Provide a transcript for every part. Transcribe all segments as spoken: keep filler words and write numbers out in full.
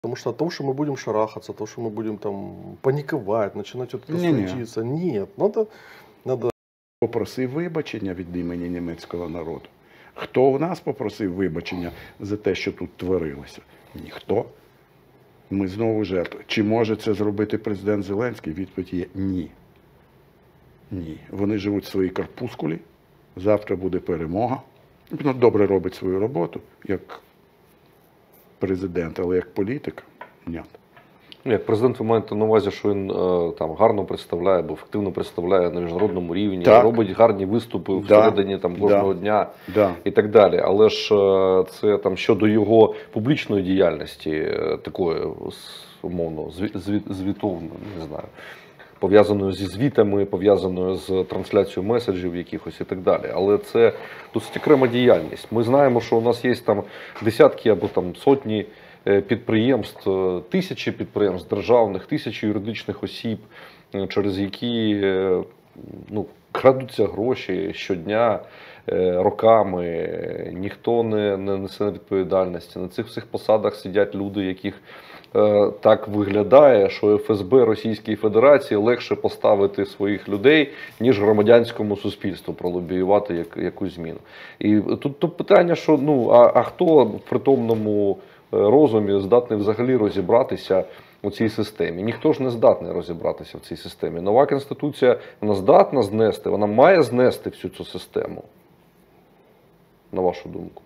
Потому что от того, что мы будем шарахаться, то, что мы будем там паниковать, начинать вот это Не-не. суетиться. Нет, надо, надо Попросив вибачення від імені німецького народу. Хто у нас попросив вибачення за те, що тут творилося? Ніхто. Ми знову жертви. Чи може це зробити президент Зеленський? Відповідь є ні. Ні. Вони живуть в своїй карпускулі. Завтра буде перемога. Він добре робить свою роботу, як президент, але як політик – ні. Як президент ви маєте на увазі, що він е, там гарно представляє або ефективно представляє на міжнародному рівні, Так. робить гарні виступи Да. всередині там кожного Да. дня Да. і так далі. Але ж е, це там щодо його публічної діяльності, е, такої с- умовно зві- зві- звітовної, не знаю, пов'язаною зі звітами, пов'язаною з трансляцією меседжів якихось і так далі. Але це досить окрема діяльність. Ми знаємо, що у нас є там десятки або там сотні е, підприємств, е, тисячі підприємств державних, тисячі юридичних осіб, е, через які е, ну, крадуться гроші щодня, е, роками, е, ніхто не, не несе відповідальності. На цих всіх посадах сидять люди, яких е, так виглядає, що еф ес бе Російської Федерації легше поставити своїх людей, ніж громадянському суспільству пролобіювати як, якусь зміну. І тут, тут питання, що ну, а, а хто в притомному е, розумі здатний взагалі розібратися у цій системі? Ніхто ж не здатний розібратися в цій системі. Нова Конституція, вона здатна знести, вона має знести всю цю систему, на вашу думку?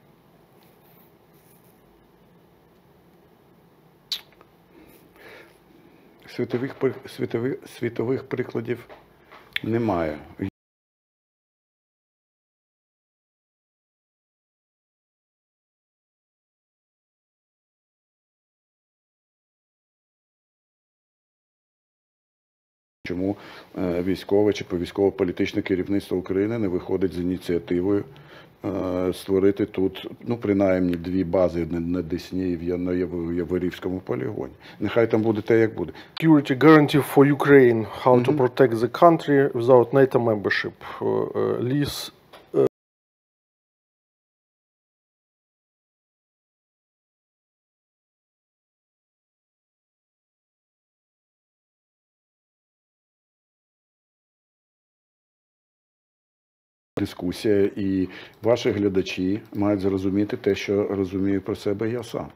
Світових, при- світових, світових прикладів немає. Чому е, військове чи військово-політичне керівництво України не виходить з ініціативою е, створити тут, ну, принаймні, дві бази на, на Десні і в Я- на Яв- Яворівському полігоні. Нехай там буде те, як буде. security guarantee for Ukraine, how to protect the country without NATO membership. Uh, uh, Liz Дискусія, і ваші глядачі мають зрозуміти те, що розумію про себе я сам.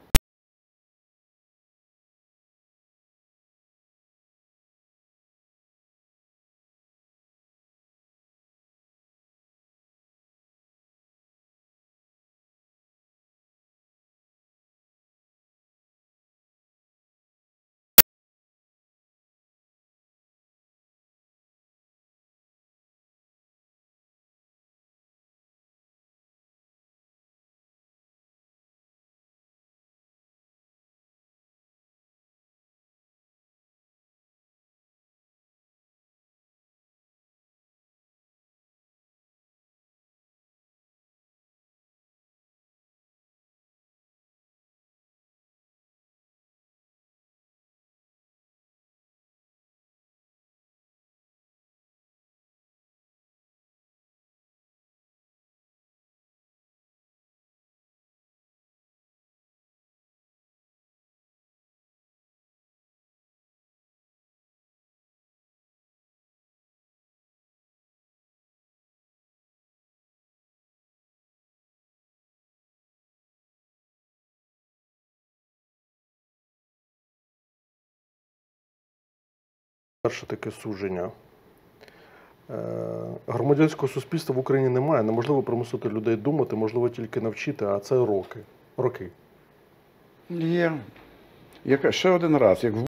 перше таке судження. Е, Громадянського суспільства в Україні немає. Неможливо примусити людей думати, можливо тільки навчити, а це роки. Роки. Є. Яка, ще один раз, як в